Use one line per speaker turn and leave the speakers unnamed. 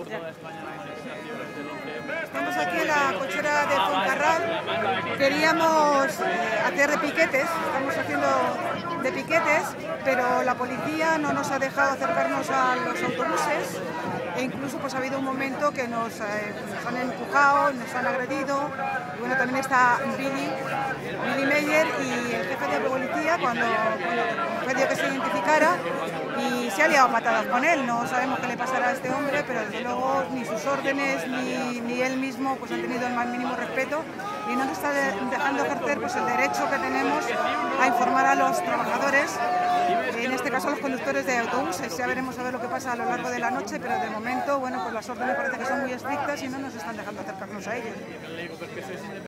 Estamos aquí en la cochera de Fuencarral. Queríamos hacer de piquetes, estamos haciendo de piquetes, pero la policía no nos ha dejado acercarnos a los autobuses e incluso pues ha habido un momento que nos han empujado, nos han agredido. Y bueno, también está Billy Meyer y el jefe de policía cuando pidió que se identificara y se ha liado a patadas con él. No sabemos qué le pasará a este hombre, pero desde luego ni sus órdenes ni él mismo pues han tenido el más mínimo respeto y no nos está dejando ejercer pues el derecho que tenemos a informar a los trabajadores, en este caso a los conductores de autobuses. Ya veremos a ver lo que pasa a lo largo de la noche, pero de momento, bueno, pues las órdenes parece que son muy estrictas y no nos están dejando acercarnos a ellos.